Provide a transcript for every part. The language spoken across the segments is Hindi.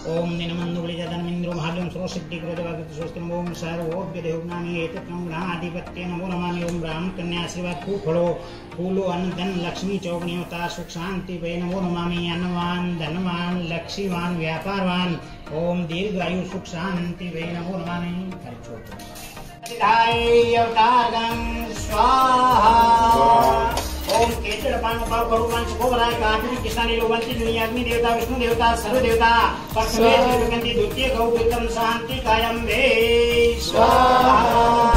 ओम दिनमन्दुलिजधनमिन्द्रो भाल्यं सर्वसिद्धिकृतवागतस्वस्तिम् ओम सर्वोभ्यदेवज्ञानी एतत्तं ग्रहाधिपत्ये नमो नमामि। ओम ब्राह्मण कन्या आशीर्वाद फूलो फूलो अन्न धन लक्ष्मी चौगनियोता सुख शांति वे नमो नमामि। अन्नवान धनवान लक्ष्मीवान व्यापारवान ओम दीर्घायु सुख शांति वे नमो नमामि। स्वाहा ओम केतड़ पान पाव भगवान सुखोराय काफी किसानी लोवंती दुनिया अग्नि देवता विष्णु देवता सर्व देवता परमेश्वर विकंती द्वितीय गौ विक्रम शांति कायम वे स्वाहा।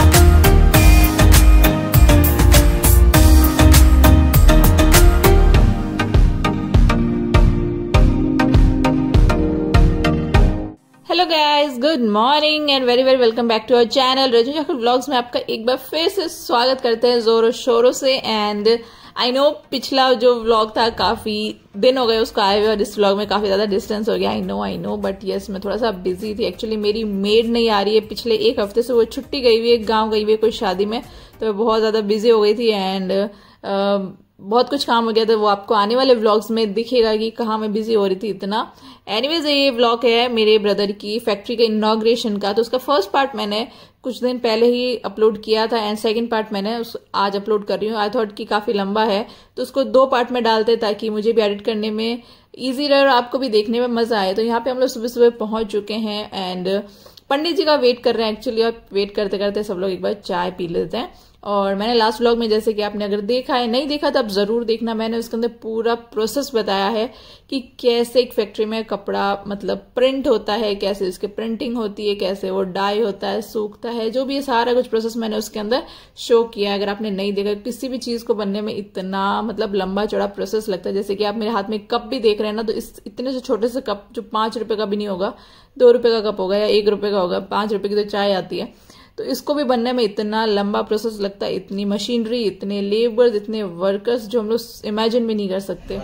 Hello guys, good morning and very very welcome back to our channel Rajni Thakur vlogs में आपका एक बार फिर से स्वागत करते हैं जोरों शोरों से। एंड आई नो पिछला जो व्लॉग था काफी दिन हो गए उसको आए हुए और इस व्लॉग में काफी ज्यादा डिस्टेंस हो गया। आई नो बट यस मैं थोड़ा सा बिजी थी। एक्चुअली मेरी मेड नहीं आ रही है, पिछले एक हफ्ते से वो छुट्टी गई हुई है, गाँव गई हुई है कोई शादी में, तो मैं बहुत ज्यादा बिजी हो गई थी एंड बहुत कुछ काम हो गया था। वो आपको आने वाले व्लॉग्स में दिखेगा कि कहाँ मैं बिजी हो रही थी इतना। एनीवेज ये व्लॉग है मेरे ब्रदर की फैक्ट्री के इनॉग्रेशन का, तो उसका फर्स्ट पार्ट मैंने कुछ दिन पहले ही अपलोड किया था एंड सेकंड पार्ट मैंने आज अपलोड कर रही हूँ। आई थॉट कि काफी लंबा है तो उसको 2 पार्ट में डालते ताकि मुझे भी एडिट करने में ईजी रहे और आपको भी देखने में मजा आए। तो यहाँ पे हम लोग सुबह सुबह पहुंच चुके हैं एंड पंडित जी का वेट कर रहे हैं एक्चुअली, और वेट करते करते सब लोग एक बार चाय पी लेते हैं। और मैंने लास्ट व्लॉग में जैसे कि आपने अगर देखा है, नहीं देखा तो आप जरूर देखना, मैंने उसके अंदर पूरा प्रोसेस बताया है कि कैसे एक फैक्ट्री में कपड़ा मतलब प्रिंट होता है, कैसे इसकी प्रिंटिंग होती है, कैसे वो डाई होता है, सूखता है, जो भी ये सारा कुछ प्रोसेस मैंने उसके अंदर शो किया है। अगर आपने नहीं देखा, किसी भी चीज को बनने में इतना मतलब लंबा चौड़ा प्रोसेस लगता है। जैसे कि आप मेरे हाथ में कप भी देख रहे हैं ना, तो इस इतने से छोटे से कप जो 5 रुपए का भी नहीं होगा, 2 रुपए का कप होगा या 1 रुपए का होगा, 5 रुपए की तो चाय आती है, तो इसको भी बनने में इतना लंबा प्रोसेस लगता है। इतनी मशीनरी, इतने लेबर्स, इतने वर्कर्स जो हम लोग इमेजिन भी नहीं कर सकते।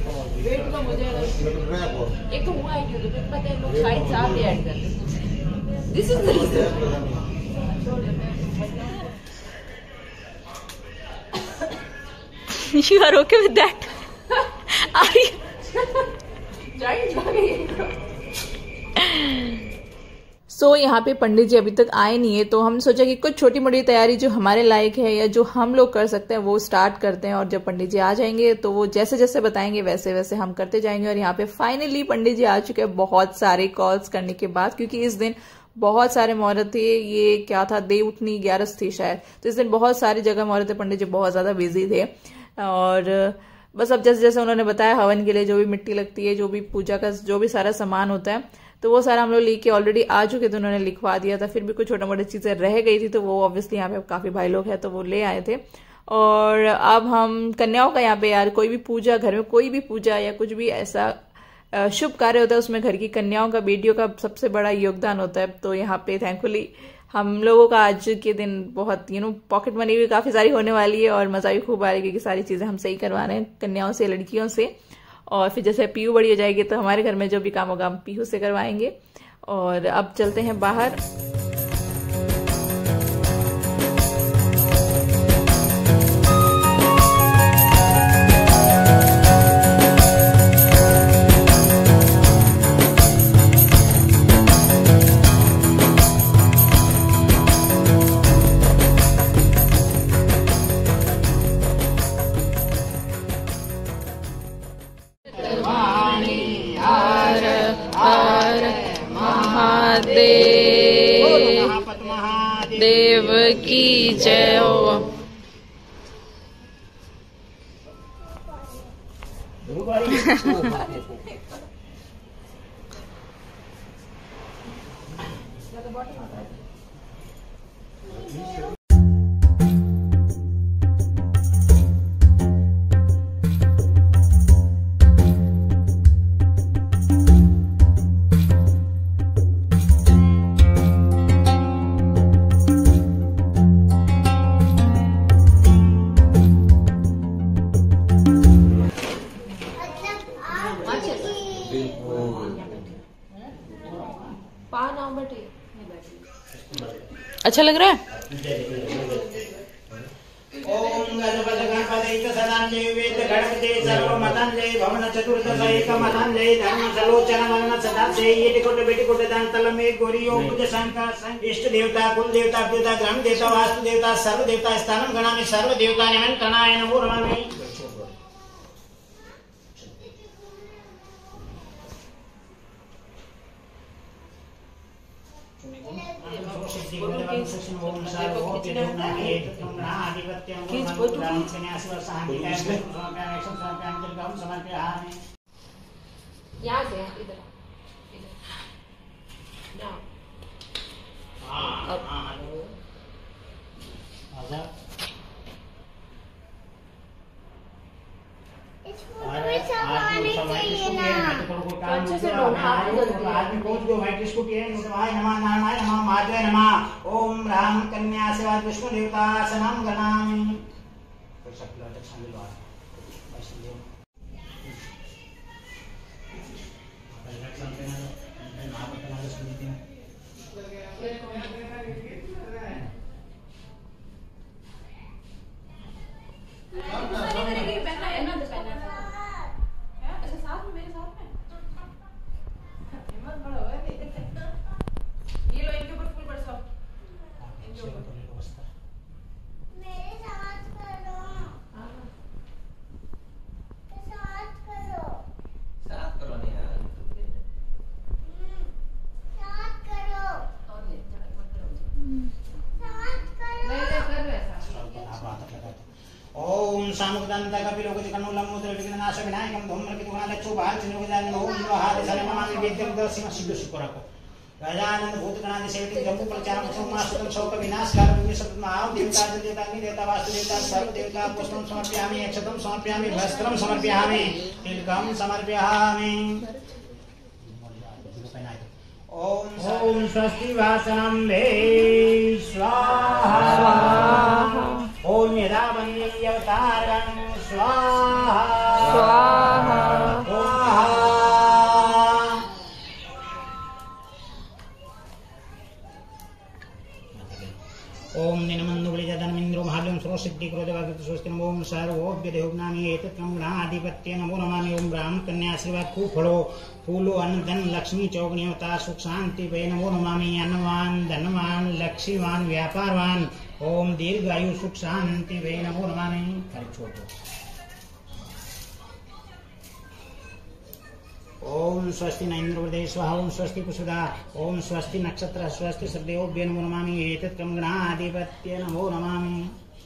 एक तो हुआ है क्यों पता है, लोग शायद साथ ही ऐड करते। This is the reason. You are okay with that? Are you? यहाँ पे पंडित जी अभी तक आए नहीं है, तो हमने सोचा कि कुछ छोटी मोटी तैयारी जो हमारे लायक है या जो हम लोग कर सकते हैं वो स्टार्ट करते हैं, और जब पंडित जी आ जाएंगे तो वो जैसे जैसे बताएंगे वैसे वैसे हम करते जाएंगे। और यहाँ पे फाइनली पंडित जी आ चुके हैं बहुत सारे कॉल्स करने के बाद, क्योंकि इस दिन बहुत सारे मुहूर्त थे। ये क्या था, देवउठनी 11 थी शायद, तो इस दिन बहुत सारी जगह मुहूर्त थे, पंडित जी बहुत ज्यादा बिजी थे। और बस अब जैसे जैसे उन्होंने बताया हवन के लिए जो भी मिट्टी लगती है, जो भी पूजा का जो भी सारा सामान होता है, तो वो सारा हम लोग लेके ऑलरेडी आ चुके थे, उन्होंने लिखवा दिया था। फिर भी कुछ छोटा मोटी चीजें रह गई थी, तो वो ऑब्वियसली यहाँ पे काफी भाई लोग हैं तो वो ले आए थे। और अब हम कन्याओं का यहाँ पे यार कोई भी पूजा, घर में कोई भी पूजा या कुछ भी ऐसा शुभ कार्य होता है, उसमें घर की कन्याओं का, बेटियों का सबसे बड़ा योगदान होता है। तो यहाँ पे थैंकफुली हम लोगों का आज के दिन बहुत पॉकेट मनी भी काफी सारी होने वाली है और मजा भी खूब आ रही है, क्योंकि सारी चीजें हम सही करवा रहे हैं कन्याओं से, लड़कियों से। और फिर जैसे पीहू बड़ी हो जाएगी तो हमारे घर में जो भी काम होगा हम पीहू से करवाएंगे। और अब चलते हैं बाहर। देव की जय हो। अच्छा लग रहा है। ओम गणपति सहित सदांजय वेद गणपते सर्वमतांजय भवन चतुर्दशैक मतांजय धर्म सलोचन मन सदांजय येटिकोट बेटिकोट दांतल में गौरीयो पूज शंकर इष्ट देवता कुल देवता देवता ग्राम देवता वास्तु देवता सर्व देवता स्थानम गणामि सर्व देवता निमंत्रणाय नमो नमामि। यहाँ से इधर अच्छे से ओम राम कन्या सेवा विष्णु देवता सनम गणामि। ओम सामुदानंदा कपिलोकति कन्नुलम मुद्र विघ्ननाश विनायकम धूम्रकेतुगणालक्षो भालचन्द्रगजानन ओम नमः नमामि वेद्यं दर्शिम सिद्ध शुक्रको गजानन भूतगणादि सेवितं जम्बू प्रचारं सोमासुतं शोक विनाशकारं विसर्जमाव देवता देवताग्नि देवता वास्तु देवता सर्व देवता पुष्पं समर्पयामि अक्षतं समर्पयामि वस्त्रं समर्पयामि तिलकं समर्पयामि। ओम स्वस्ति वासनं मे स्वाहा ओम यदा वन्यवतारं स्वाहा स्वाहा ओम निनमन्दुबलिजधनमिन्द्रो महाल्यं सर्वसिद्धि क्रोधवागत स्वस्ति नमो ओम सर्वोभ्य देवज्ञानी एतत्कं गणाधिपत्य नमो नमामि। ओम ब्राह्मण कन्या आशीर्वाद खूब फलो फूलो अन्न धन लक्ष्मी चौगनी अवतार सुख शांति पे नमो नमामि। अन्नवान धनवान लक्ष्मीवान व्यापारवान ओम दीर्घायु सुख शांति पे नमो नमामि। छोड़ दो। ओम स्वस्ति न इंद्रवृदे स्वाहा ओम स्वस्ति कुसुदा ओम स्वस्ति नक्षत्र स्वस्ति सर्वदेवभ्यो नमो नमामि। एतत्कं गणाधिपत्य नमो नमामि।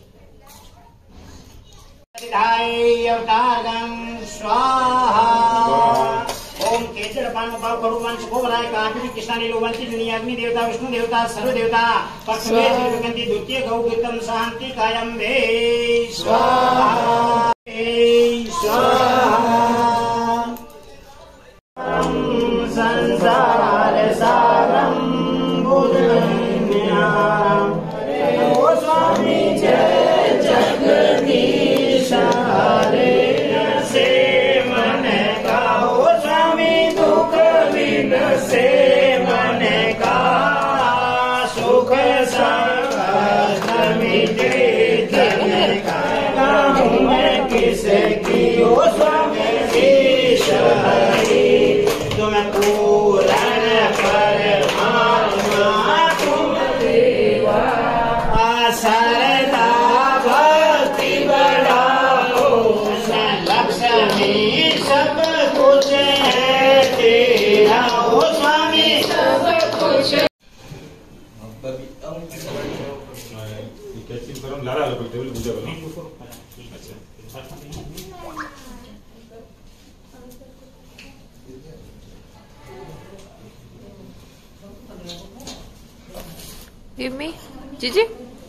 अवतारं स्वाहा ओम केतन पाव करुवंश गोवराय काटि कृष्णा नीलवंती दुनिया अग्नि देवता विष्णु देवता सर्व देवता पक्षवे त्रिगंति द्वितीय गौ कीर्तन शांति कायम वे स्वाहा स्वाहा। संसार सारं बुद्धनियाम ओ स्वामी जय जगदीश हरे से मन का ओ स्वामी दुख विन से मन का सुख संकट मिटे जन का मैं किसकी ओ स्वामी ईश हरि तुम पूर्ण परमात्मा तुम देवा सरदा भक्ति बढ़ाओ लक्ष्मी सब कुछ है तेरा ओ स्वामी सब कुछ। Give me, Gigi.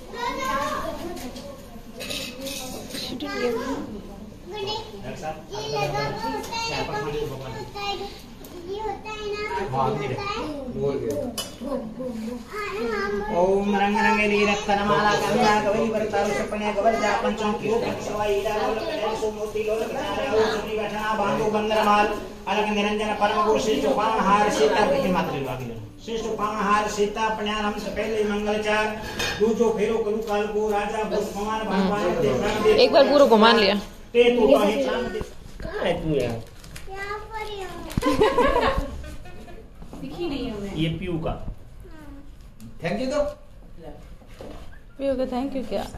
She didn't give me. ये लगा होता है ना, ये होता है ना। ओम रंग रंगेली रत्नमाला गंगा गवई वरतारु सपने गवरजा पंचों की सवाई डालो लखन सुमूर्ति लो लखनारे ओ सुनी बैठना बांधो बंदरमाल अलग निरंजन परम गोशी चौपान हार सीता की मात्र वागिल श्रेष्ठ पानहार सीता पण्यारम से पहले मंगलचार दूजो फेरो कलु काल को राजा भगवान भगवान दे एक बार पूरा घुमा लिया ते तू पहचान कहां है तू यार यहां पर ही दिखी नहीं है मैं ये पीयू का थैंक यू दो पीयू का थैंक यू क्या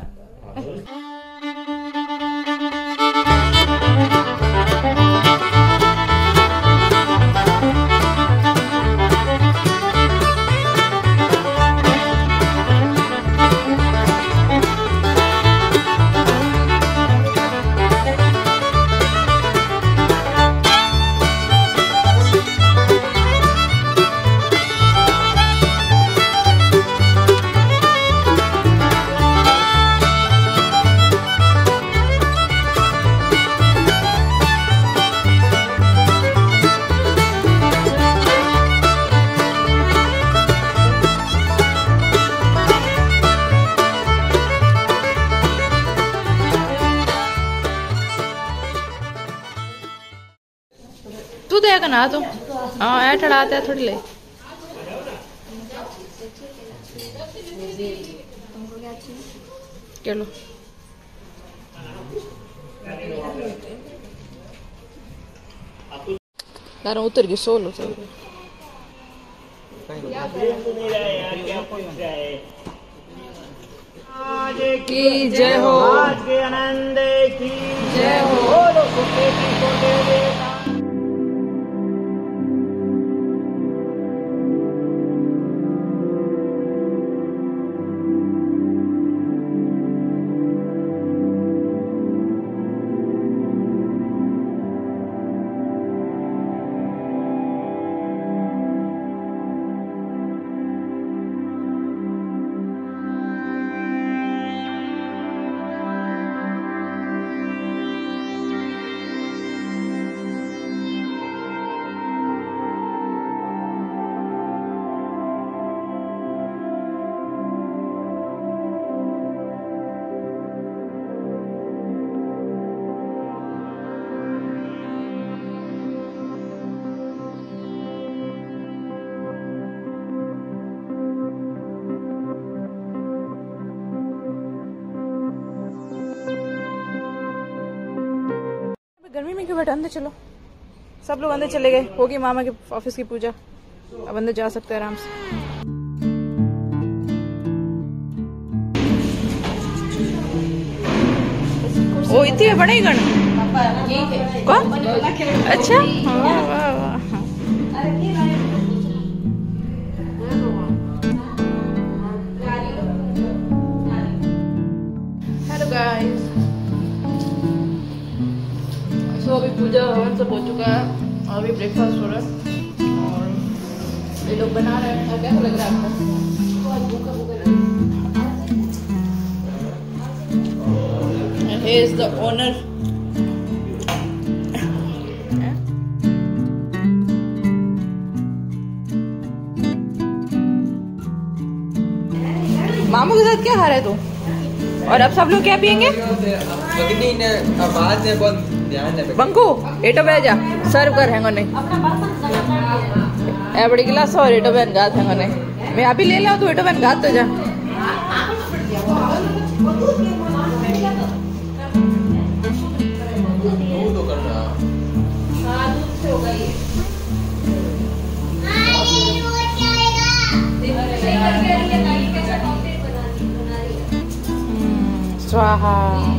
तू देगा ना तो हाँ ऐ ठड़ाते हैं थोड़ी ले चलो यार उतर गई सोल उतर की जय हो आज के आनंद की जय हो गर्मी में क्यों बैठा अंदर चलो सब लोग अंदर चले गए होगी मामा के ऑफिस की पूजा अब अंदर जा सकते हैं आराम से ओ इतनी बड़े गण कौन अच्छा वाह वाह वाह हेलो गाइस तो अभी पूजा हवन सब हो चुका है और अभी ब्रेकफास्ट हो रहा है और ये लोग बना रहे हैं क्या लग रहा है आपको he is the owner मामू के साथ क्या खा रहा है तू और अब सब लोग क्या पियेंगे बंकू एटो बह जा सर्व कर हैंगो नहीं ए बड़ी गिलास और एटो बहन गात हैंगो नहीं मैं अभी ले लाऊं तू एटो बहन गात तो जा स्वाहा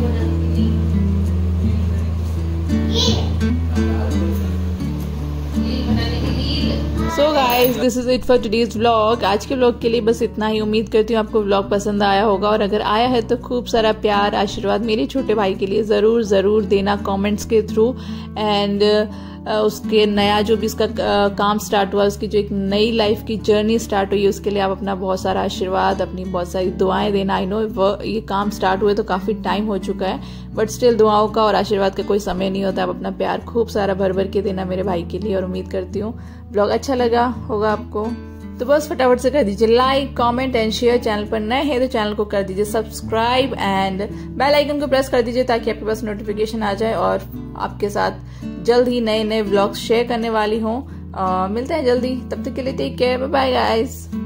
so guys this is it for today's vlog. आज के व्लॉग के लिए बस इतना ही। उम्मीद करती हूँ आपको व्लॉग पसंद आया होगा और अगर आया है तो खूब सारा प्यार आशीर्वाद मेरे छोटे भाई के लिए ज़रूर ज़रूर देना कमेंट्स के थ्रू। एंड उसके नया जो भी इसका काम स्टार्ट हुआ, उसकी जो एक नई लाइफ की जर्नी स्टार्ट हुई, उसके लिए आप अपना बहुत सारा आशीर्वाद, अपनी बहुत सारी दुआएं देना। आई नो ये काम स्टार्ट हुए तो काफ़ी टाइम हो चुका है, बट स्टिल दुआओं का और आशीर्वाद का कोई समय नहीं होता। आप अपना प्यार खूब सारा भर भर के देना मेरे भाई के लिए, और उम्मीद करती हूँ ब्लॉग अच्छा लगा होगा आपको। तो बस फटाफट से कर दीजिए like, comment and share. Channel पर नए हैं तो चैनल को कर दीजिए सब्सक्राइब एंड बेल आइकन को प्रेस कर दीजिए ताकि आपके पास नोटिफिकेशन आ जाए, और आपके साथ जल्द ही नए नए व्लॉग्स शेयर करने वाली हूँ। मिलते हैं जल्दी, तब तक के लिए take care, bye bye guys.